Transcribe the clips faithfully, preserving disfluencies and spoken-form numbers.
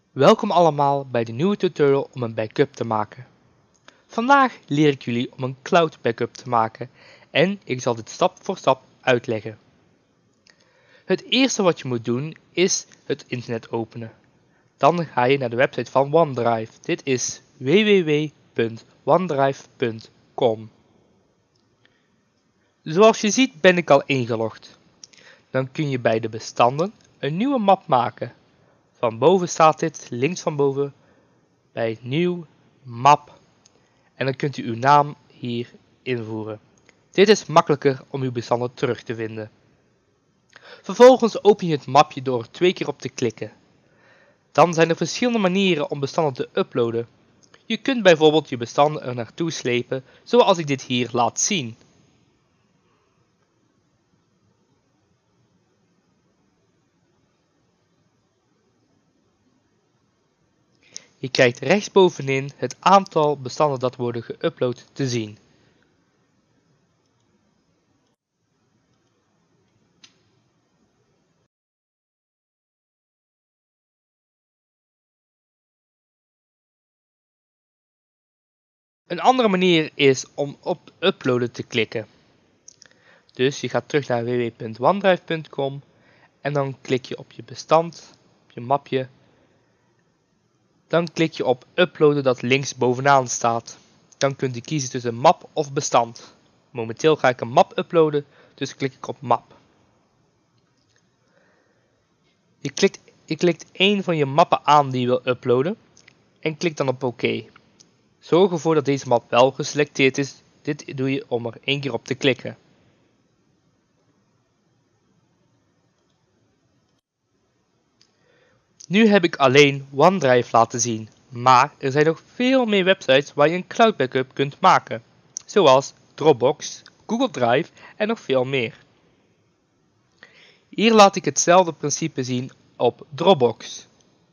Welkom allemaal bij de nieuwe tutorial om een backup te maken. Vandaag leer ik jullie om een cloud backup te maken en ik zal dit stap voor stap uitleggen. Het eerste wat je moet doen is het internet openen. Dan ga je naar de website van OneDrive. Dit is w w w punt onedrive punt com. Zoals je ziet ben ik al ingelogd. Dan kun je bij de bestanden een nieuwe map maken. Van boven staat dit, links van boven, bij nieuw, map. En dan kunt u uw naam hier invoeren. Dit is makkelijker om uw bestanden terug te vinden. Vervolgens open je het mapje door er twee keer op te klikken. Dan zijn er verschillende manieren om bestanden te uploaden. Je kunt bijvoorbeeld je bestanden er naartoe slepen, zoals ik dit hier laat zien. Je krijgt rechtsbovenin het aantal bestanden dat worden geüpload te zien. Een andere manier is om op uploaden te klikken. Dus je gaat terug naar w w w punt onedrive punt com en dan klik je op je bestand, op je mapje. Dan klik je op uploaden dat links bovenaan staat. Dan kunt u kiezen tussen map of bestand. Momenteel ga ik een map uploaden, dus klik ik op map. Je klikt, je klikt één van je mappen aan die je wil uploaden en klik dan op OK. Zorg ervoor dat deze map wel geselecteerd is. Dit doe je om er één keer op te klikken. Nu heb ik alleen OneDrive laten zien, maar er zijn nog veel meer websites waar je een cloud backup kunt maken, zoals Dropbox, Google Drive en nog veel meer. Hier laat ik hetzelfde principe zien op Dropbox.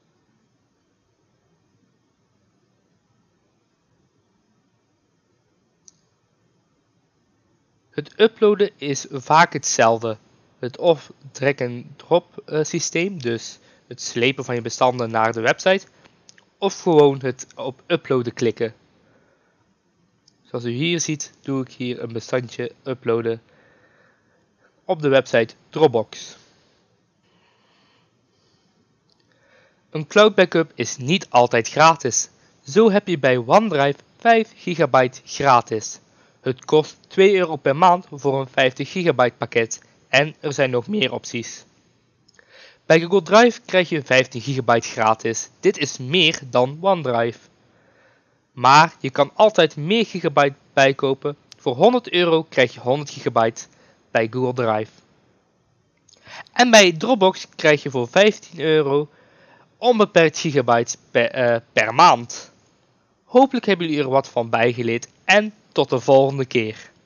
Het uploaden is vaak hetzelfde. Het of drag-and-drop systeem, dus het slepen van je bestanden naar de website, of gewoon het op uploaden klikken. Zoals u hier ziet, doe ik hier een bestandje uploaden op de website Dropbox. Een cloud backup is niet altijd gratis. Zo heb je bij OneDrive vijf gigabyte gratis. Het kost twee euro per maand voor een vijftig gigabyte pakket en er zijn nog meer opties. Bij Google Drive krijg je vijftien gigabyte gratis. Dit is meer dan OneDrive. Maar je kan altijd meer gigabyte bijkopen. Voor honderd euro krijg je honderd gigabyte bij Google Drive. En bij Dropbox krijg je voor vijftien euro onbeperkt gigabyte per, uh, per maand. Hopelijk hebben jullie er wat van bijgeleerd en tot de volgende keer.